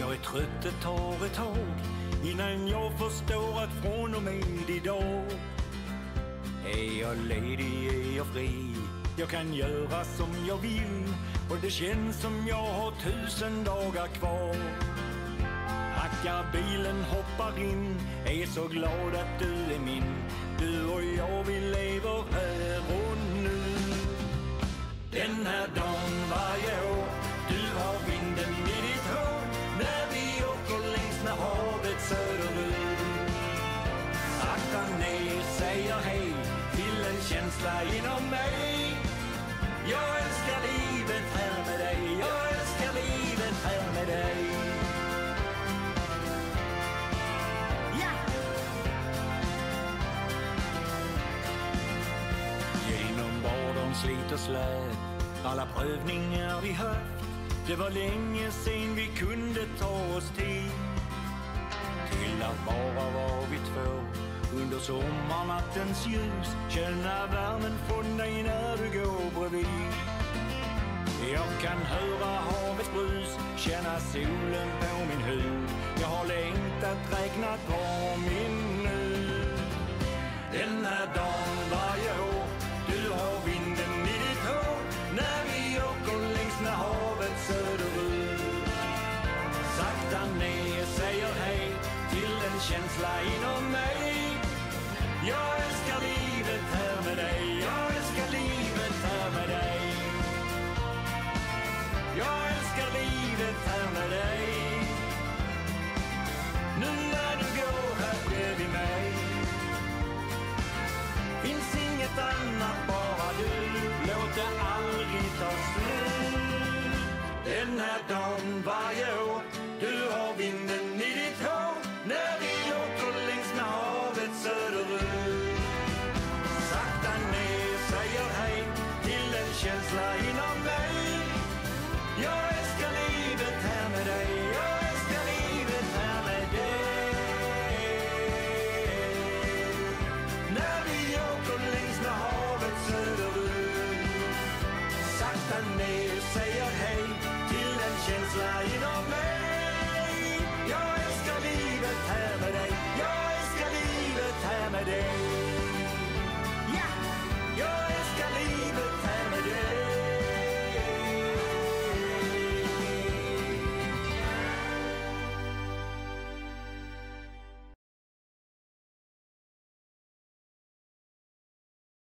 Jag är trött, det tar ett tag innan jag förstår att från och med idag är jag ledig, är jag fri. Jag kan göra som jag vill och det känns som jag har 1000 dagar kvar. Packar bilen, hoppar in, är så glad att du är min. Du och jag, vi lever här och nu. Den här dagen varje år, du har vinden i ditt hår. När vi åker längs med havet söderut. Sakta ner, säger hej till en känsla inom mig. Jag älskar livet här med dig. Jag älskar livet här med dig. Ja! Genom vardagens slit och släp, alla prövningar vi haft. Det var länge sen vi kunde ta oss tid till att bara vara vi två under sommarnattens ljus. Känna värmen från dig när du går bredvid. Jag kan höra havets brus, känna solen på min hud. Jag har längtat, räknat på min nu. Den här dagen varje år, du har vinden i ditt hår. När vi åker längs med havet söderut. Sakta ner, säger hej till en känsla inom mig. Jag älskar livet här med dig. Jag älskar livet här med dig. Jag